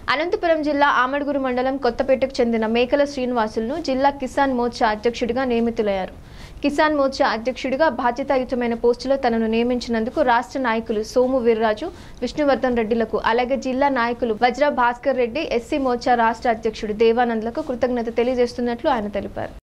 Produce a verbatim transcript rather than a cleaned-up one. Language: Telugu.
అనంతపురం జిల్లా ఆమడుగురు మండలం కొత్తపేటకు చెందిన మేకల శ్రీనివాసులను జిల్లా కిసాన్ మోర్చా అధ్యక్షుడిగా నియమితులయ్యారు. కిసాన్ మోర్చా అధ్యక్షుడిగా బాధ్యతాయుతమైన పోస్టులో తనను నియమించినందుకు రాష్ట్ర నాయకులు సోము వీర్రాజు, విష్ణువర్ధన్ రెడ్డిలకు, అలాగే జిల్లా నాయకులు వజ్ర భాస్కర్ రెడ్డి, ఎస్సీ మోర్చా రాష్ట్ర అధ్యక్షుడు దేవానంద్లకు కృతజ్ఞత తెలియజేస్తున్నట్లు ఆయన తెలిపారు.